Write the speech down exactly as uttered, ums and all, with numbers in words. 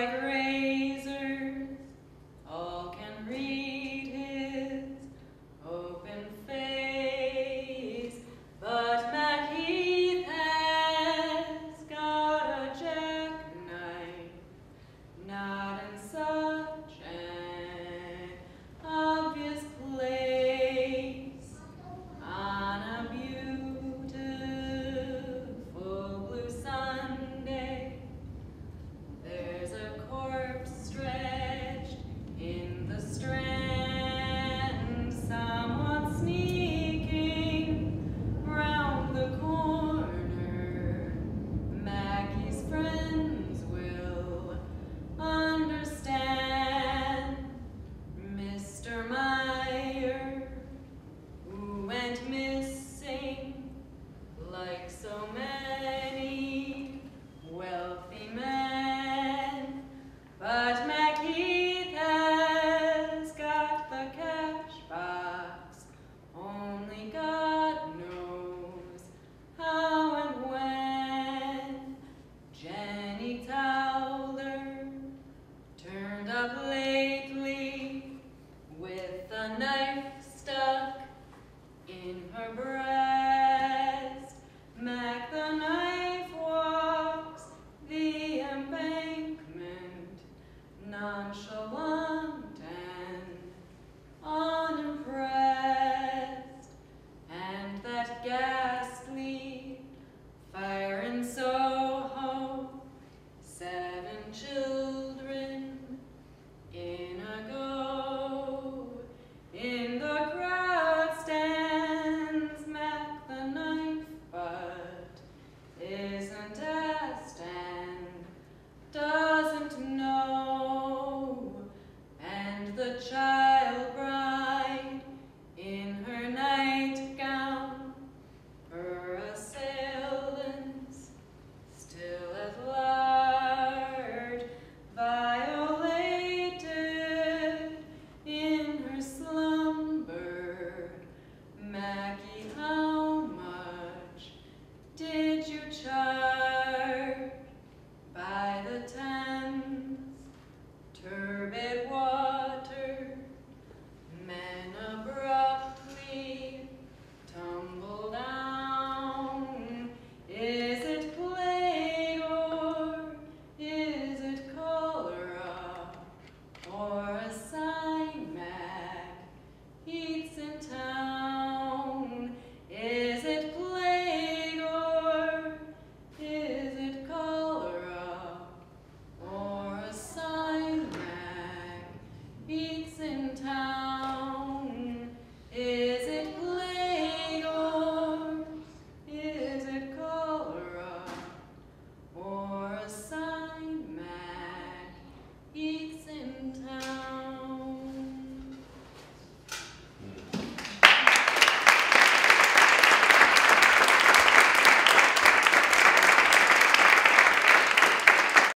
like razors, all can read his open face, but Mack has got a jackknife, not in such an obvious place, on a beautiful blue Sunday. There's a corpse stretched in the Strand, someone sneaking round the corner. Mackie's friends will understand. Mister Meyer, who went missing like so many wealthy men, but Mack has got the cash box, only God knows how and when. Jenny Towler turned up lately with a knife stuck in her breast. Mack the Knife walks the embankment, nonchalant and unimpressed, and that ghastly fire in Soho, seven children